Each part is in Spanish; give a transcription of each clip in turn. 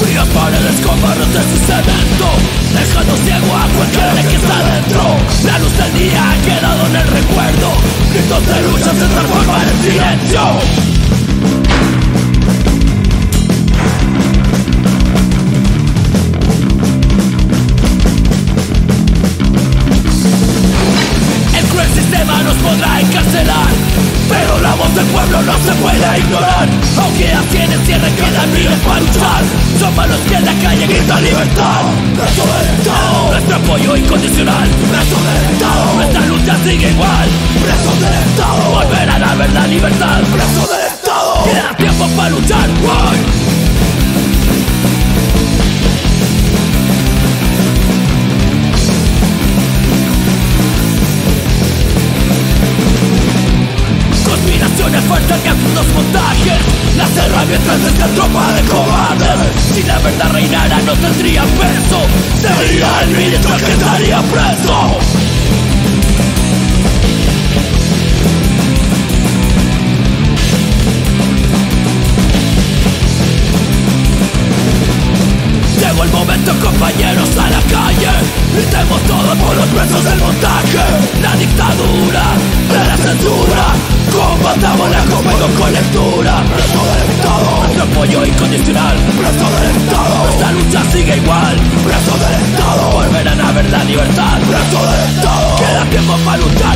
Frías paredes con barros de su cemento, dejando ciego a cualquiera que está dentro. La luz del día ha quedado en el recuerdo, gritos de lucha se transforman en silencio. El sistema nos podrá encarcelar, pero la voz del pueblo no se puede ignorar. Aunque así en el cierre quedan miles para luchar, somos los que en la calle gritan libertad. Brazo del Estado, nuestro apoyo incondicional. Brazo del Estado, nuestra lucha sigue igual. Brazo del Estado, volverán a ver la libertad. Brazo del Estado, queda tiempo para luchar. Conspiraciones falsan que absurdos montajes, las herramientas de esta tropa de cobardes. Si la verdad reinara no tendría peso, sería el ministro que estaría preso. Llegó el momento, compañeros, a la calle. Gritemos todos por los presos del montaje. La dictadura de la censura, combatamos la conmigo con lectura. Brazo del Estado, nuestro apoyo incondicional. Brazo del Estado, nuestra lucha sigue igual. Brazo del Estado, volverán a ver la libertad. Brazo del Estado, queda tiempo para luchar.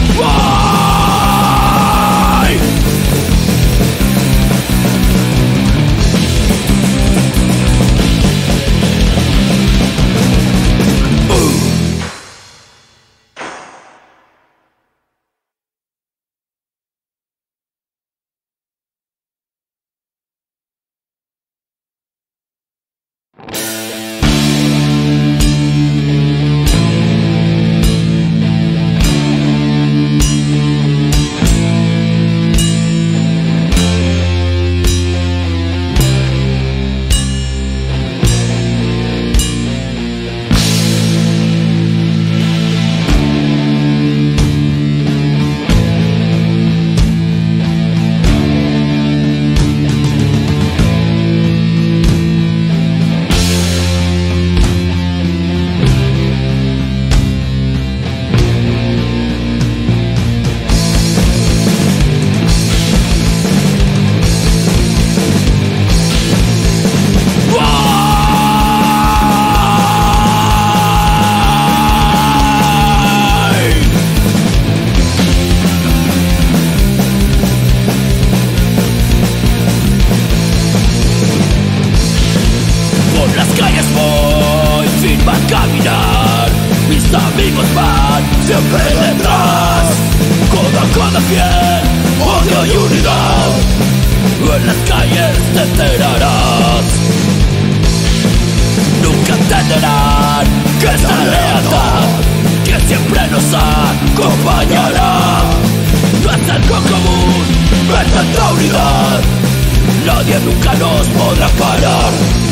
Siempre detrás, codo a codo fiel, odio y unidad. En las calles te enterarás. Nunca entenderán que esta lealtad que siempre nos acompañará. No es algo común ver tanta unidad, nadie nunca nos podrá parar.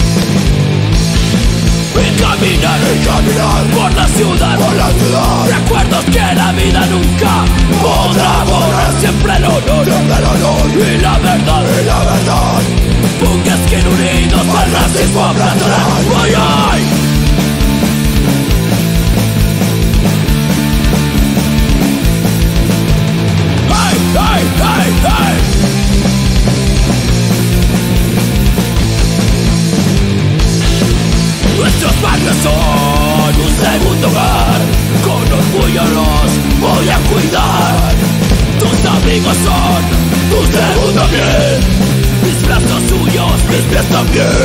Y caminar por la ciudad, recuerdos que la vida nunca podrá borrar. Siempre el honor y la verdad, Pungas que unidos al racismo aplastarán. ¡Ay, ay! ¡Ay, ay, ay, ay! Nuestros barrios son un segundo hogar, con orgullo los voy a cuidar. Tus amigos son tu segunda piel, mis brazos suyos, mis pies también.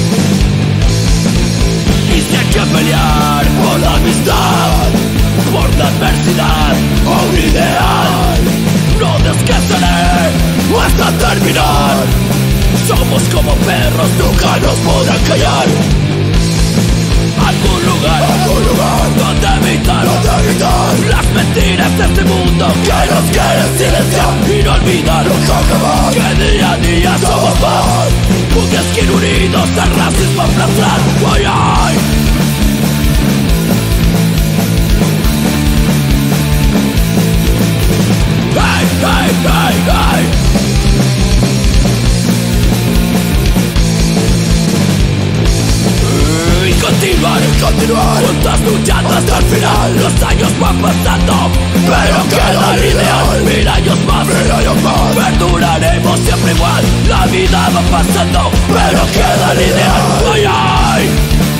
Y si hay que pelear por la amistad, por la adversidad o un ideal, no descansaré hasta terminar. Somos como perros, nunca nos podrán callar. Algún lugar donde habitar las mentiras de este mundo que nos quieren silenciar. Y no olvidar que día a día somos más. Pungas que unidos al racismo aplastar. ¡Ay, ay! ¡Ay, ay, ay, ay! continuar juntos luchando hasta el final. Los años van pasando, pero queda el ideal. 1000 años más, perduraremos siempre igual. La vida va pasando, pero queda el ideal. ¡Ay, ay!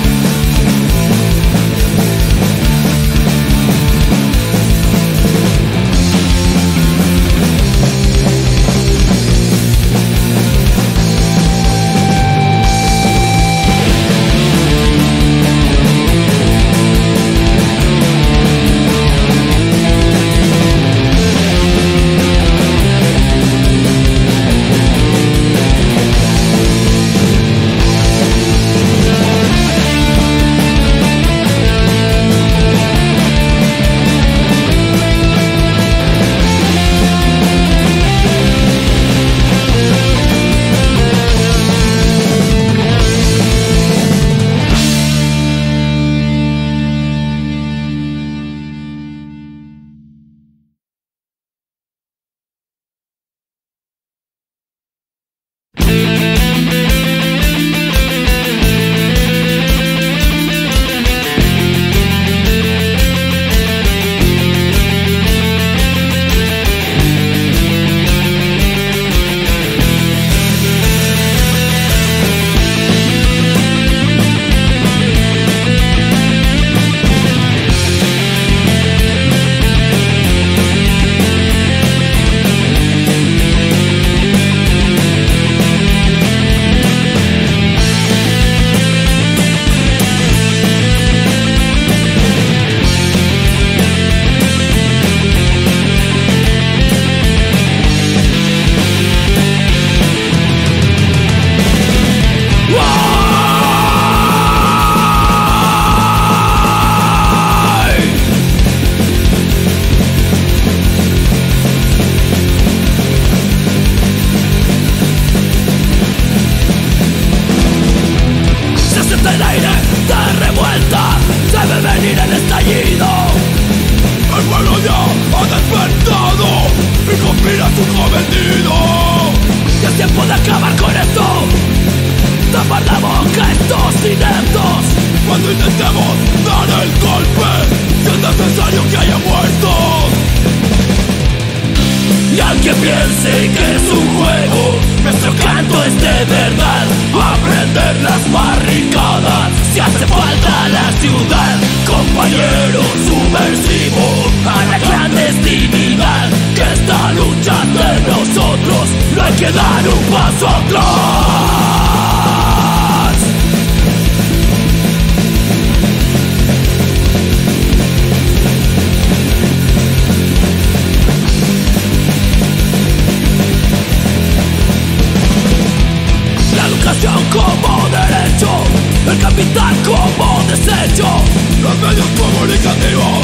Como derecho, el capital como desecho, los medios comunicativos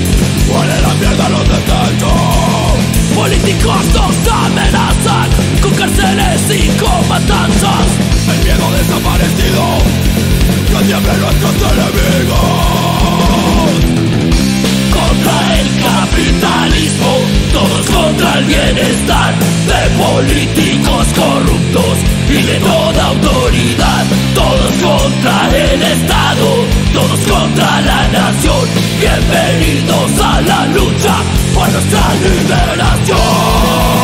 huelen la mierda los desechos. Políticos nos amenazan con cárceles y con matanzas. El miedo desaparecido que tiemblen nuestros enemigos. Contra el capitalismo, todos contra el bienestar de políticos corruptos y de toda autoridad. Todos contra el Estado, todos contra la nación. Bienvenidos a la lucha por nuestra liberación.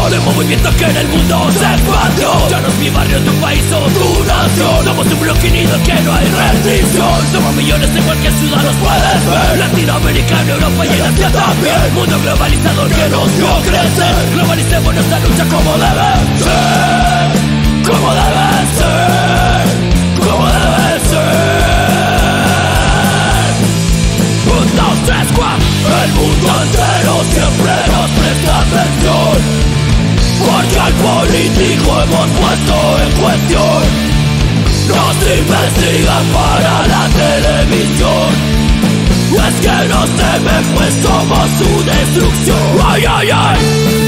explosión de movimiento que en el mundo se expandió. Ya no es mi barrio, tu país o tu nación. Somos un bloque unido que no hay rendición. Somos millones en cualquier ciudad, los puedes ver. Latinoamericano, Europa y en Asia también. Mundo globalizador que nos vio crecer. Globalicemos nuestra lucha como debe ser. Como debe ser. Como debe ser. 1, 2, 3, 4. El mundo entero siempre nos presta atención, porque al político hemos puesto en cuestión. Nos investigan para la televisión. Es que nos temen pues somos su destrucción. Ay, ay, ay.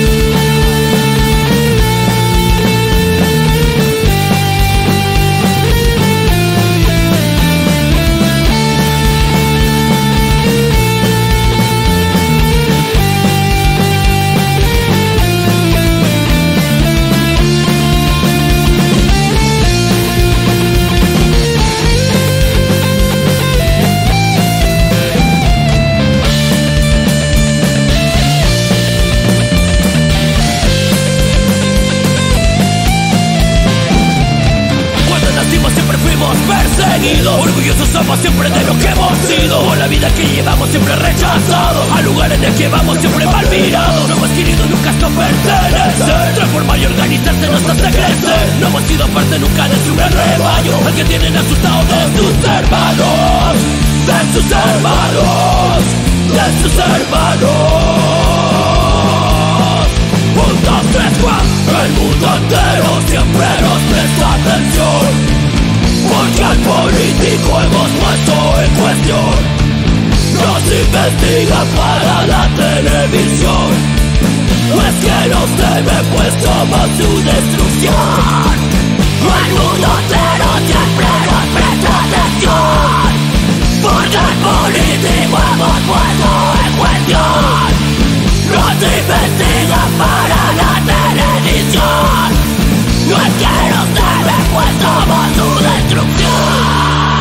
Orgullosos somos siempre de lo que hemos sido. Por la vida que llevamos siempre rechazados. A lugares en el que vamos siempre mal mirados. No hemos querido nunca esto pertenecer. Transformar y organizarse nos hace crecer. No hemos sido parte nunca de su gran rebaño. Al que tienen asustado de sus hermanos. De sus hermanos. De sus hermanos. 1, 2, 3, 4. El mundo entero siempre nos presta atención, porque al político hemos puesto en cuestión. Nos investigan para la televisión. Es que nos temen pues somos su destrucción. El mundo entero siempre nos presta atención, porque al político hemos puesto en cuestión. Nos investigan para la televisión. No es que nos temen pues somos su destrucción.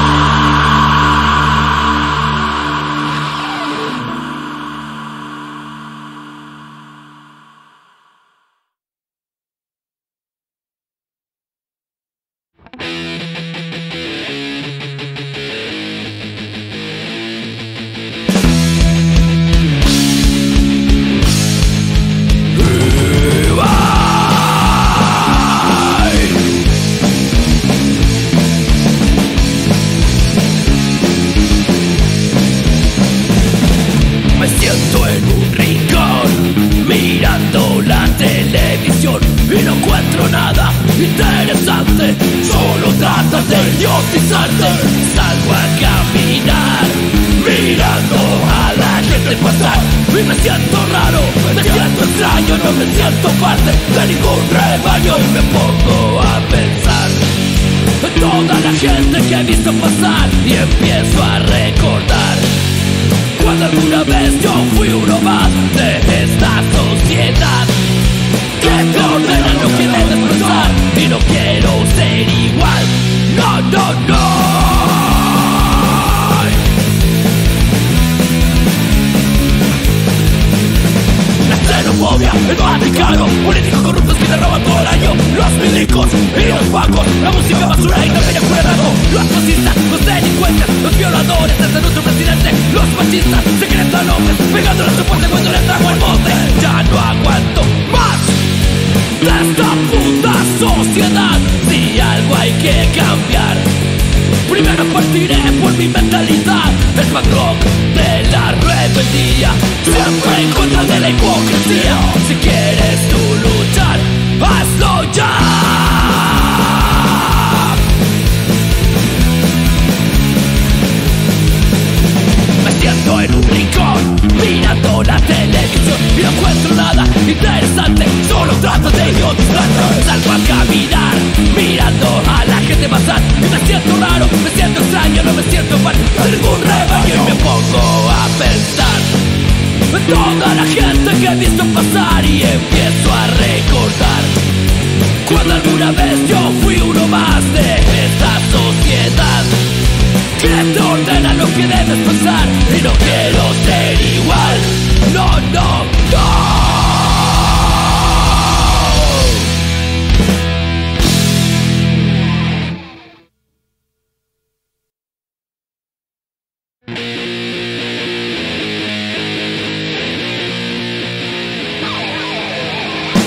Y no encuentro nada interesante, solo tratas de idiotizarte. Salgo a caminar, mirando a la gente pasar, y me siento raro, me siento extraño, no me siento parte de ningún rebaño. Y me pongo a pensar en toda la gente que he visto pasar, y empiezo a recordar cuando alguna vez yo fui uno más de esta sociedad que te ordena lo que debes pensar. Y no quiero ser igual, no, no, no. La xenofobia, el Vaticano, políticos corruptos que te roban todo el año, los milicos y los pacos, la música basura y también el rato, los fascistas, los delincuentes, los violadores, desde nuestro presidente, los machistas, secretos López, pegándole a su puente cuando le trago el monte. Ya no aguanto más de esta puta sociedad. Si algo hay que cambiar, primero partiré por mi mentalidad. El punk rock de la rebeldía, siempre en contra de la hipocresía. Si quieres tú luchar, hazlo ya. Me siento en un rincón, mirando la televisión, y no encuentro nada interesante, solo trato de idiotizarte. Salgo a caminar, mirando a la gente pasar, y me siento raro, me siento extraño, no me siento parte de ningún rebaño. Y me pongo a pensar en toda la gente que he visto pasar, y empiezo a recordar cuando alguna vez yo fui uno más de esta sociedad que te ordena lo que debes pensar. Y no quiero ser igual, no, no, no.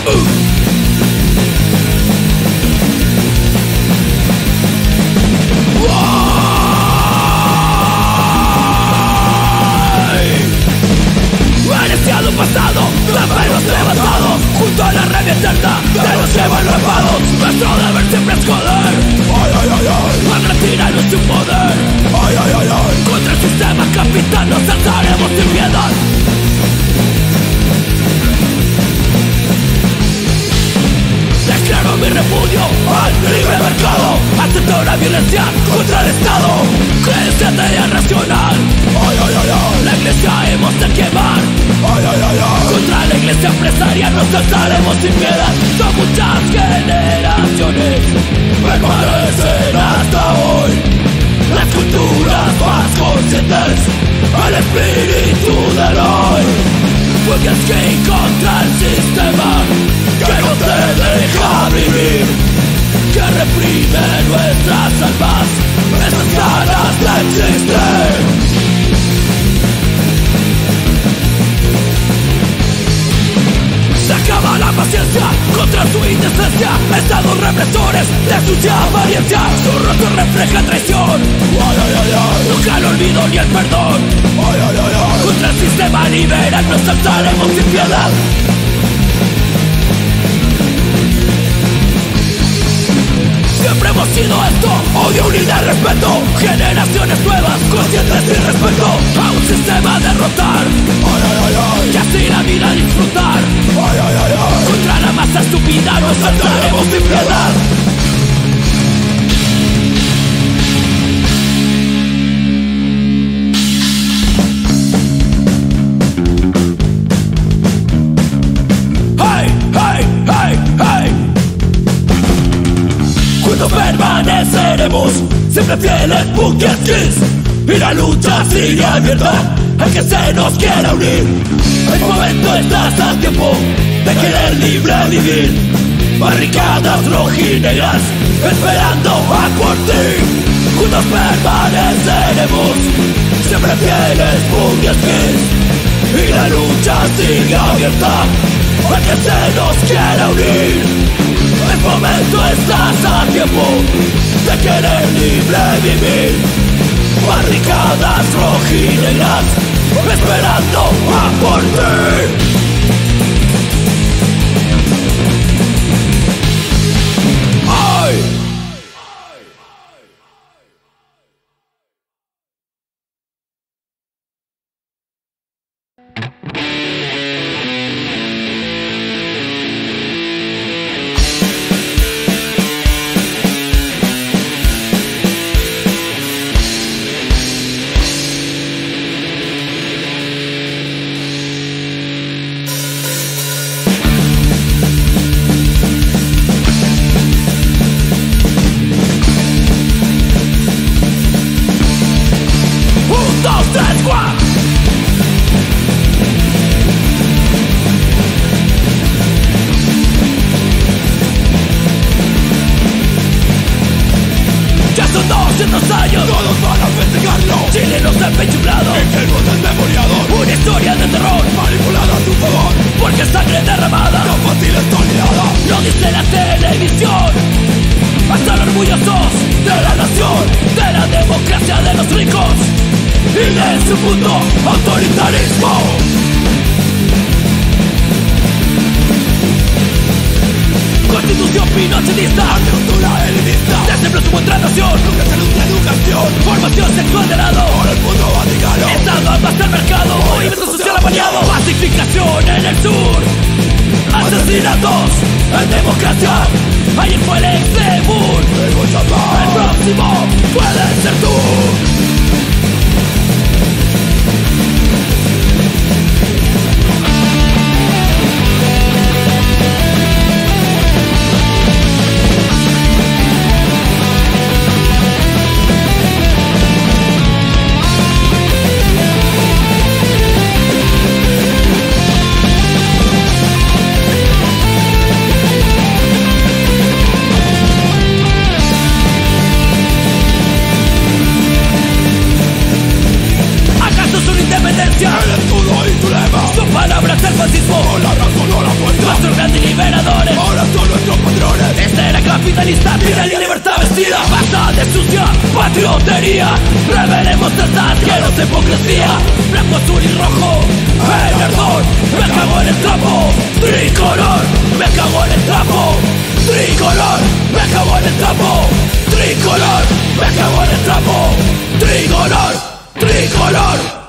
Pasado, guerreros levantados junto a la rabia eterna de los evaluados. Nuestro deber siempre es joder. Al retirarnos su poder. Contra el sistema capital nos alzaremos sin piedad. Declaro mi repudio al libre mercado. Acepto la violencia contra el Estado que desciende irracional. La iglesia hemos de quemar. Contra la iglesia empresaria nos alzaremos sin piedad. Son muchas generaciones permanecen hasta hoy. Las culturas más conscientes, el espíritu del hoy. Porque es que contra el sistema que no te deja vivir, que reprime nuestras almas, esas ganas de existir. Se acaba la paciencia contra su indecencia. Estados represores de sucia apariencia. Su rostro refleja traición. Nunca el olvido ni el perdón. Contra el sistema liberal nos saltaremos sin piedad. Siempre hemos sido esto, odio, unidad, respeto. Generaciones nuevas, conscientes y respeto a un sistema a derrotar. Y así la vida disfrutar. Contra la masa estúpida nos saltaremos sin piedad. Permaneceremos siempre fieles Bunker Kills. Y la lucha sigue abierta al que se nos quiera unir. El momento estás a tiempo de querer libre vivir. Barricadas rojinegras esperando a por ti. Juntos permaneceremos siempre fieles Bunker Kills. Y la lucha sigue abierta al que se nos quiera unir. El momento estás a tiempo de querer libre vivir. Barricadas rojinegras esperando a por ti. capitalista tiene la libertad vestida. Basta de sucia patriotería, revelemos tratas llenos de hipocresía. Blanco, azul y rojo, el ardor, me cago en el trapo. Tricolor, me cago en el trapo. Tricolor, me cago en el trapo. Tricolor, me cago en el trapo. Tricolor, tricolor.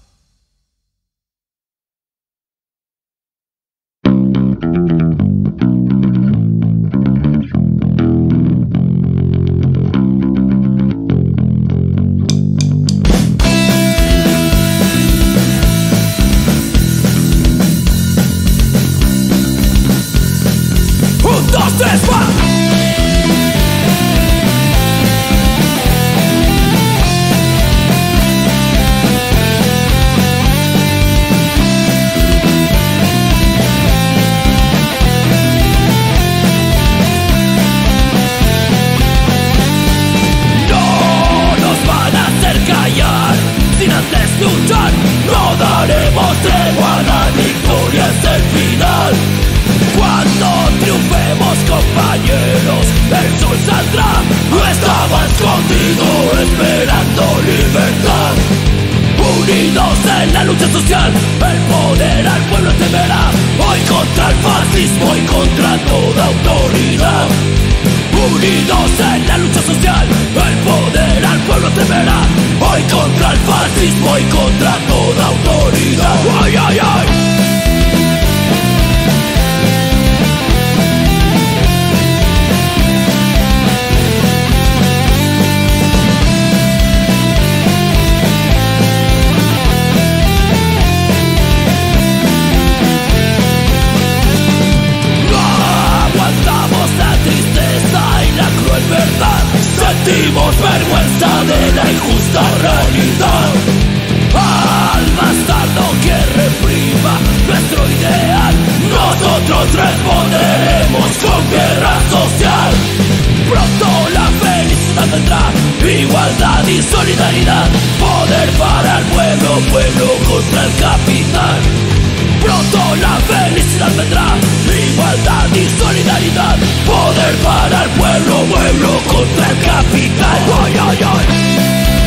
Sentimos vergüenza de la injusta realidad. Al bastardo que reprima nuestro ideal, nosotros responderemos con guerra social. Pronto la felicidad vendrá, igualdad y solidaridad. Poder para el pueblo, pueblo contra el capital. Pronto la felicidad vendrá, igualdad y solidaridad. Poder para el pueblo, pueblo contra el capital. Ay, ay, ay.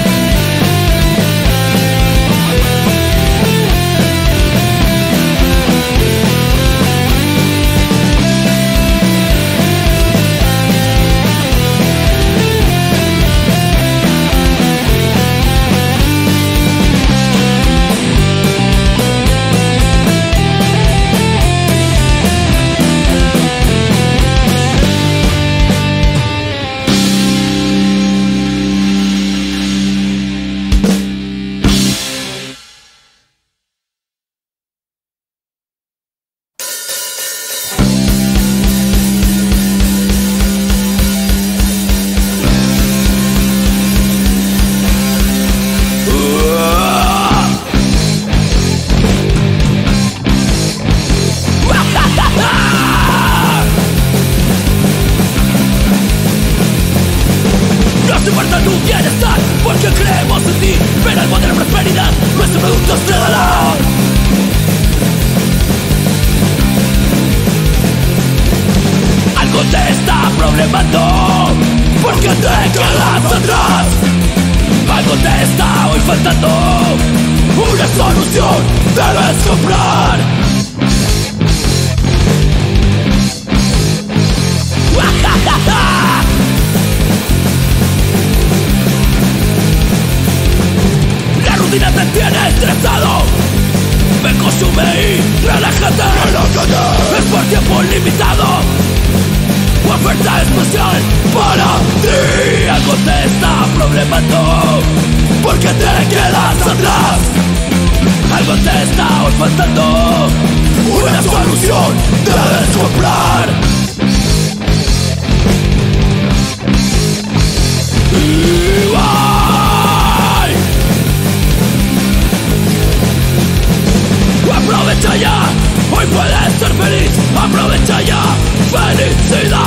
Aprovecha ya, hoy puedes ser feliz. Aprovecha ya, felicidad.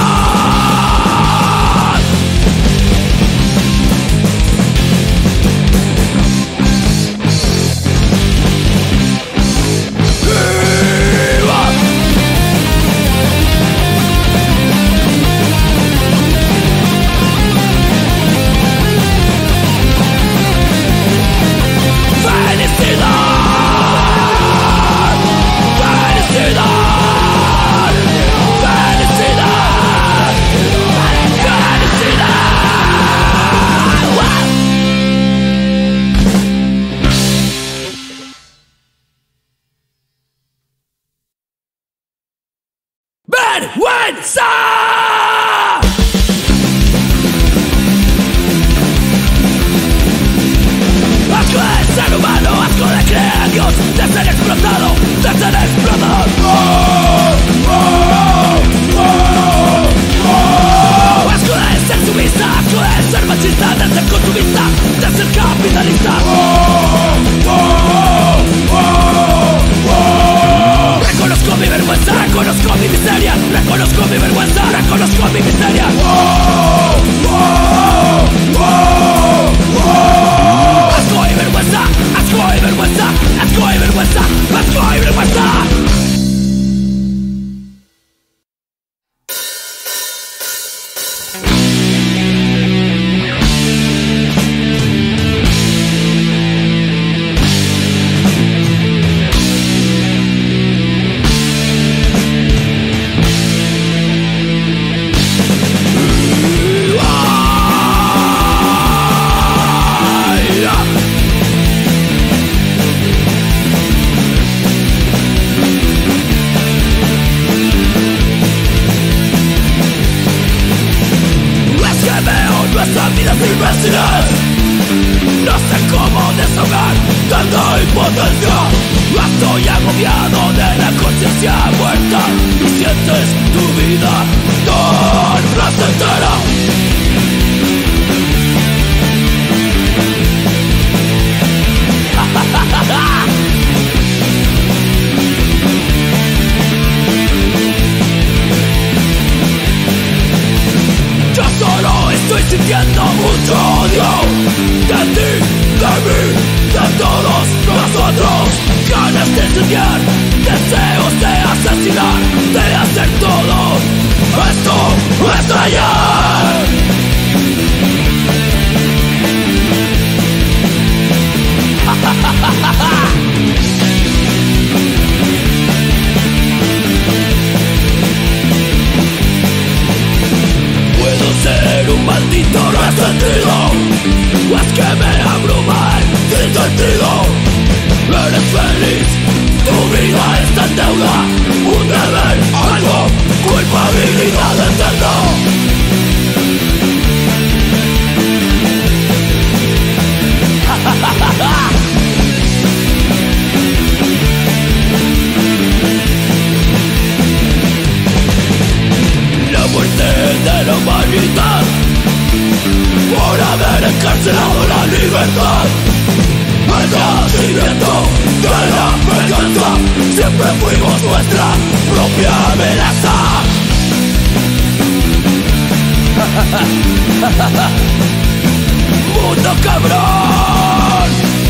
¡Viva! ¡Vergüenza! Asco de ser humano, asco de creer a Dios, de ser explotado, de ser explotado. Asco de ser sumisa, asco de ser machista, de ser consumista, de ser capitalista. Reconozco mi vergüenza, reconozco mi miseria, reconozco mi vergüenza, reconozco mi miseria. Asco y vergüenza, asco y vergüenza, asco y vergüenza, asco y vergüenza. No sé cómo desahogar tanta impotencia. Estoy agobiado de la conciencia muerta y sientes tu vida tan placentera. Yo solo estoy sintiendo mucho odio de ti, de mí, de todos nosotros. Ganas de incendiar, deseos de asesinar, de hacer todo esto estallar. Puedo ser un maldito resentido, o es que me abruma el sin sentido. Eres feliz, tu vida está en deuda, un deber, algo, culpabilidad eterna. La muerte de la humanidad por haber encarcelado la libertad. El nacimiento de la venganza, siempre fuimos nuestra propia amenaza. Mundo cabrón.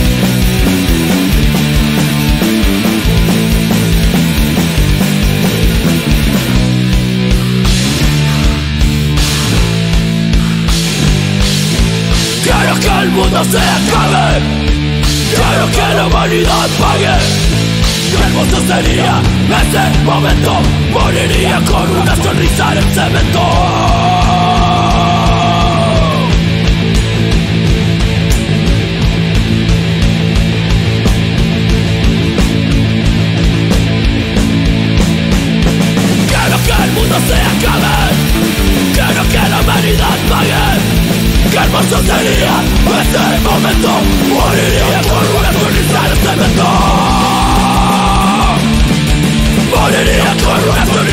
Quiero que el mundo se acabe, quiero que la humanidad pague. Qué hermoso sería ese momento, moriría con una sonrisa en el cemento. Quiero que el mundo se acabe, quiero que la humanidad pague. Qué hermoso sería ese momento, moriría con una sonrisa en el cemento. Moriría con una sonrisa.